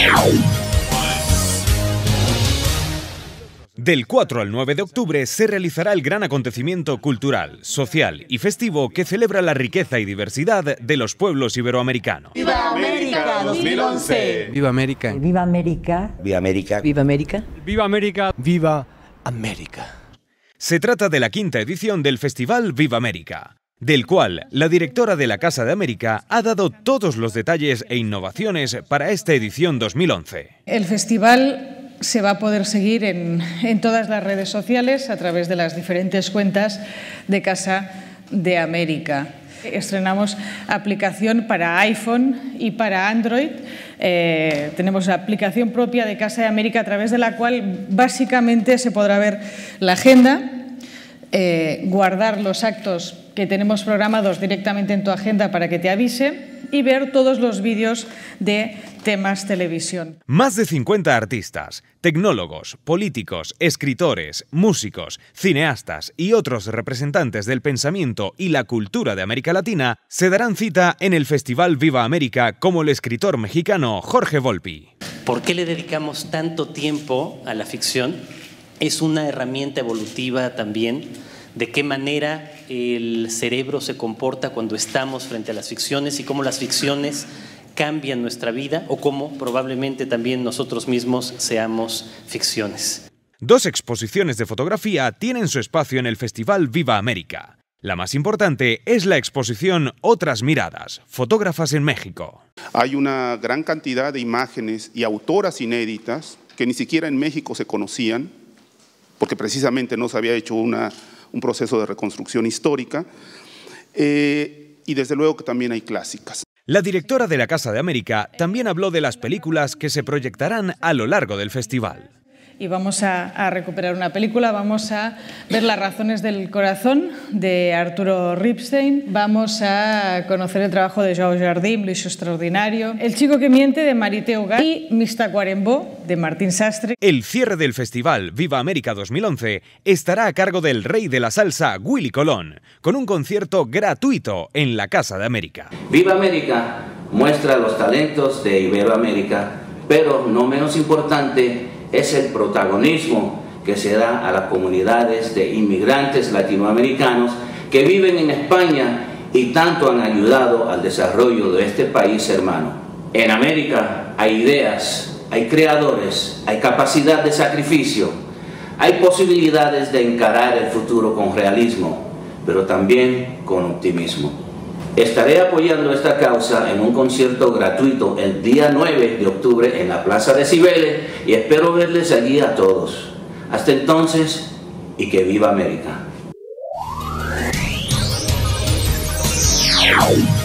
Del 4 al 9 de octubre se realizará el gran acontecimiento cultural, social y festivo que celebra la riqueza y diversidad de los pueblos iberoamericanos. ¡Viva América 2011! ¡Viva América! ¡Viva América! ¡Viva América! ¡Viva América! ¡Viva América! ¡Viva América! Se trata de la quinta edición del Festival Viva América, del cual la directora de la Casa de América ha dado todos los detalles e innovaciones para esta edición 2011. El festival se va a poder seguir en todas las redes sociales a través de las diferentes cuentas de Casa de América. Estrenamos aplicación para iPhone y para Android. Tenemos la aplicación propia de Casa de América a través de la cual básicamente se podrá ver la agenda, guardar los actos que tenemos programados directamente en tu agenda para que te avise y ver todos los vídeos de Temas Televisión. Más de 50 artistas, tecnólogos, políticos, escritores, músicos, cineastas y otros representantes del pensamiento y la cultura de América Latina se darán cita en el Festival Viva América, como el escritor mexicano Jorge Volpi. ¿Por qué le dedicamos tanto tiempo a la ficción? Es una herramienta evolutiva también. De qué manera el cerebro se comporta cuando estamos frente a las ficciones y cómo las ficciones cambian nuestra vida o cómo probablemente también nosotros mismos seamos ficciones. Dos exposiciones de fotografía tienen su espacio en el Festival Viva América. La más importante es la exposición Otras Miradas, fotógrafas en México. Hay una gran cantidad de imágenes y autoras inéditas que ni siquiera en México se conocían, porque precisamente no se había hecho un proceso de reconstrucción histórica, y desde luego que también hay clásicas. La directora de la Casa de América también habló de las películas que se proyectarán a lo largo del festival. Y vamos a recuperar una película, vamos a ver Las razones del corazón de Arturo Ripstein, vamos a conocer el trabajo de Joao Jardim, Luis Extraordinario, El chico que miente de Marité Ugar y Mistacuarembó de Martín Sastre. El cierre del Festival Viva América 2011 estará a cargo del rey de la salsa, Willy Colón, con un concierto gratuito en la Casa de América. Viva América muestra los talentos de Iberoamérica, pero no menos importante es el protagonismo que se da a las comunidades de inmigrantes latinoamericanos que viven en España y tanto han ayudado al desarrollo de este país hermano. En América hay ideas, hay creadores, hay capacidad de sacrificio, hay posibilidades de encarar el futuro con realismo, pero también con optimismo. Estaré apoyando esta causa en un concierto gratuito el día 9 de octubre en la Plaza de Cibeles y espero verles allí a todos. Hasta entonces, y que viva América.